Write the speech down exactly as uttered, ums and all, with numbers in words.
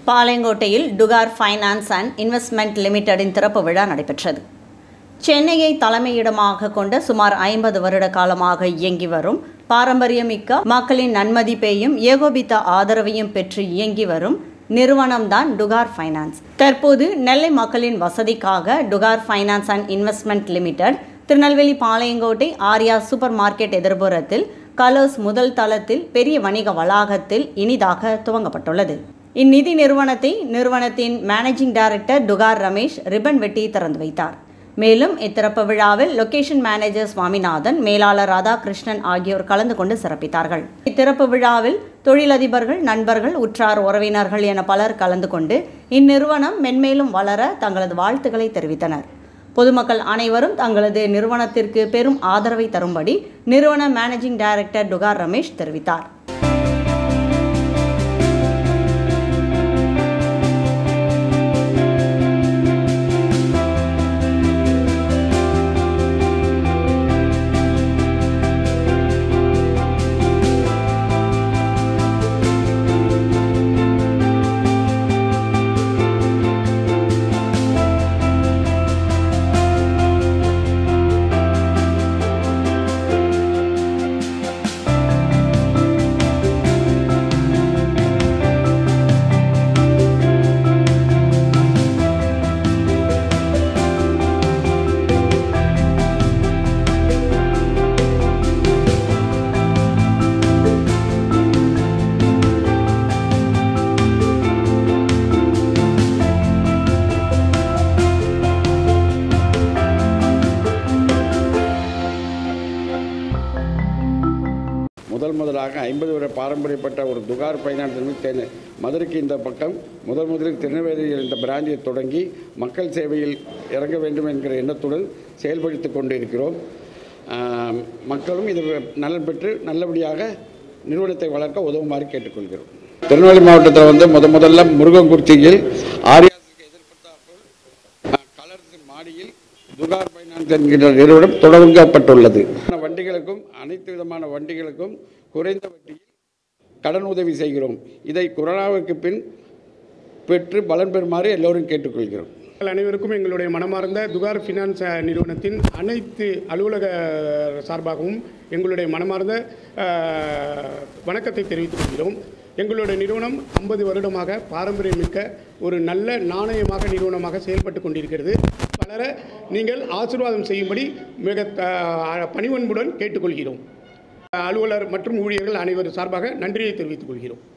பாளையங்கோட்டையில் Dugar finance and investment லிமிடெடின் திறப்பு விழா நடைபெற்றது. சென்னையை தலைமையிடமாக கொண்ட சுமார் ஐம்பது வருட காலமாக இயங்கி வரும் பாரம்பரியமிக்க மக்களின் நன்மதிப்பையும் ஏகோபித்த ஆதரவையும் பெற்று இயங்கி வரும் நிறுவனம்தான் டுகார் ஃபைனான்ஸ். தற்போது நெல்லை மக்களின் வசதிக்காக Dugar finance and investment limited Tirunelveli Palayamkottai Arya super market எதிர்புறத்தில் கலர்ஸ் முதல் தளத்தில் பெரிய வணிக வளாகத்தில் இனிதாக துவங்கப்பட்டுள்ளது. இந்நிதி நிறுவனத்தை நிறுவனத்தின் managing director Dugar Ramesh ribbon வெட்டி திறந்து வைத்தார். மேலும் இத்திறப்பு விழாவில் லொகேஷன் மேனேஜர் சுவாமிநாதன், மேலாளர் ராதாகிருஷ்ணன் ஆகியோர் கலந்து கொண்டு சிறப்பித்தார்கள். இத்திறப்பு விழாவில் தொழிலதிபர்கள், நண்பர்கள், உற்றார் உறவினர்கள் என பலர் கலந்து கொண்டு இந்நிறுவனம் மென்மேலும் வளர தங்களது வாழ்த்துக்களை தெரிவித்தனர். பொதுமக்கள் அனைவரும் தங்களது நிறுவனத்திற்கு பெரும் ஆதரவை தரும்படி நிறுவன மேனேஜிங் டைரக்டர் டுகார் ரமேஷ் தெரிவித்தார். முதல் முதலாக ஐம்பது வருட பாரம்பரியப்பட்ட ஒரு டுகார் ஃபைனான்ஸ் மதுரைக்கு இந்த பக்கம் முதல் முதலில் திருநெல்வேலியில் இந்த பிராஞ்சியை தொடங்கி மக்கள் சேவையில் இறங்க வேண்டும் என்கிற எண்ணத்துடன் செயல்படுத்தி கொண்டிருக்கிறோம். மக்களும் இது நலன் பெற்று நல்லபடியாக நிறுவனத்தை வளர்க்க உதவுமாறு கேட்டுக்கொள்கிறோம். திருநெல்வேலி மாவட்டத்தில் வந்து முத முதல்ல முருகன்குறிச்சியில் ஆரியாசுக்கு எதிர்பார்த்தால் கலர்ஸ் மாடியில் டுகார் ஃபைனான்ஸ் என்கிற நிறுவனம் தொடங்கப்பட்டுள்ளது. வண்டிகளுக்கும் அனைத்து விதமான வண்டிகளுக்கும் குறைந்த வட்டியில் கடன் உதவி செய்கிறோம். இதை கொரோனாவுக்கு பின் பெற்று பலன் பெறுமாறு எல்லோரும் கேட்டுக்கொள்கிறோம். அனைவருக்கும் எங்களுடைய மனமார்ந்த டுகார் ஃபைனான்ஸ் நிறுவனத்தின் அனைத்து அலுவலக சார்பாகவும் எங்களுடைய மனமார்ந்த வணக்கத்தை தெரிவித்துக் கொள்கிறோம். எங்களுடைய நிறுவனம் ஐம்பது வருடமாக பாரம்பரியமிக்க ஒரு நல்ல நாணயமாக நிறுவனமாக செயல்பட்டு கொண்டிருக்கிறது. பலர நீங்கள் ஆசீர்வாதம் செய்யும்படி மிக பணிவன்புடன் கேட்டுக்கொள்கிறோம். அலுவலர் மற்றும் ஊழியர்கள் அனைவரும் சார்பாக நன்றியை தெரிவித்துக் கொள்கிறோம்.